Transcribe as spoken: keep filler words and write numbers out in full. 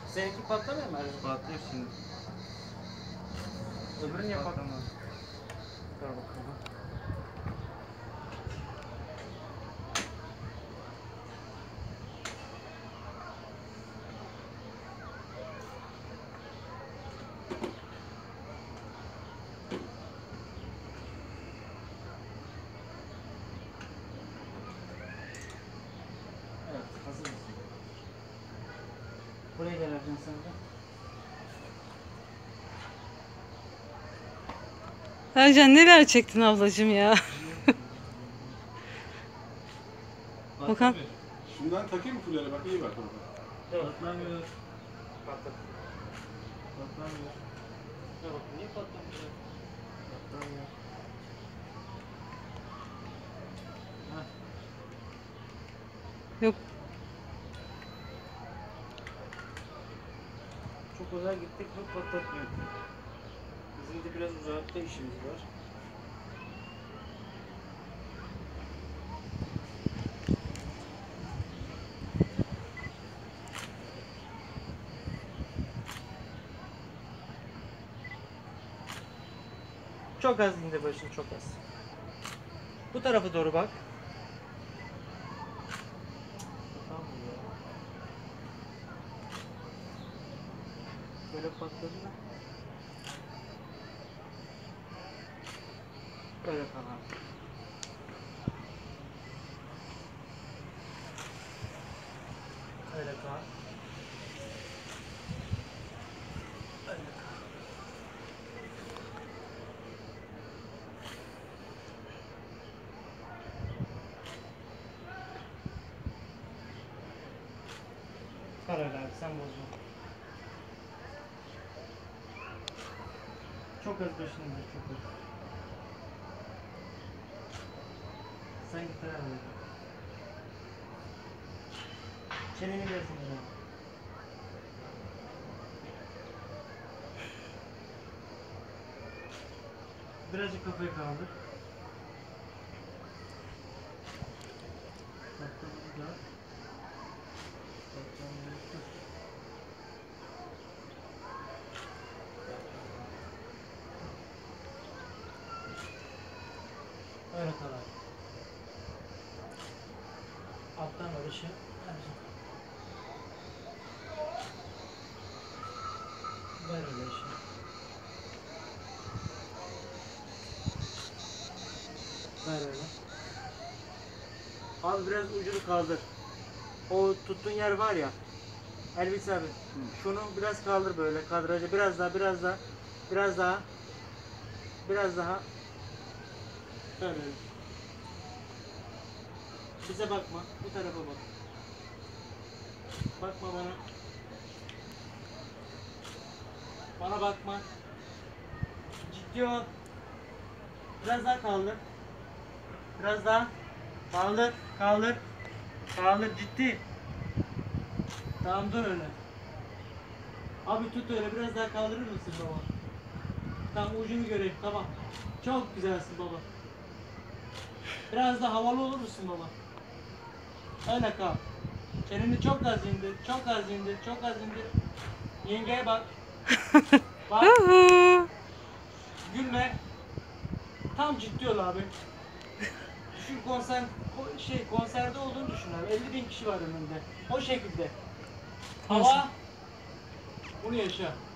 Seninki patlamıyor mu Ercan? Patlıyor şimdi. Öbürü niye patlamıyor? Patlamaz. Dur bakalım. Evet, hazır mısın? Buraya gel Ercan sen de. Ercan neler çektin ablacığım ya. Bakalım. Şundan takayım mı fulyara bak iyi bak orada. Dur. Patlamıyor. Patladı. Patlamıyor. Dur bakayım niye patlamıyor? Patlamıyor. Heh. Yok. Çok uzağa gittik mi patlatmıyor. Bizim de biraz uzakta işimiz var. Çok az indir başını, çok az. Bu tarafa doğru bak. Tamam ya. Böyle patladı mı? Böyle tamam. Öyle kal. Öyle kal. Kal öyle abi, sen bozma. Çok az başını indir, çok az. Sen git abi. Çeneni versin hocam. Birazcık kafayı kaldır. Patladı da. Patladı. Öyle karar. Alttan var ışığı. Ver öyle ışığı. Ver öyle. Abi biraz ucunu kaldır. O tuttuğun yer var ya. Elvis abi. Şunu biraz kaldır böyle kadrajı. Biraz daha, biraz daha. Biraz daha. Biraz daha. Ver öyle. Bize bakma. Bu tarafa bak. Bakma bana. Bana bakma. Ciddi ol. Biraz daha kaldır. Biraz daha. Kaldır. Kaldır. Kaldır ciddi. Tamam dur öyle. Abi tut öyle biraz daha kaldırır mısın baba? Tamam ucunu göreyim tamam. Çok güzelsin baba. Biraz daha havalı olur musun baba? Öyle kal. Çeneni çok az indir, çok az indir, çok az indir. Yengeye bak. Bak. Gülme. Tam ciddi ol abi. Düşün konser, şey konserde olduğunu düşün abi. elli bin kişi var önünde. O şekilde. Hava. Bunu yaşa.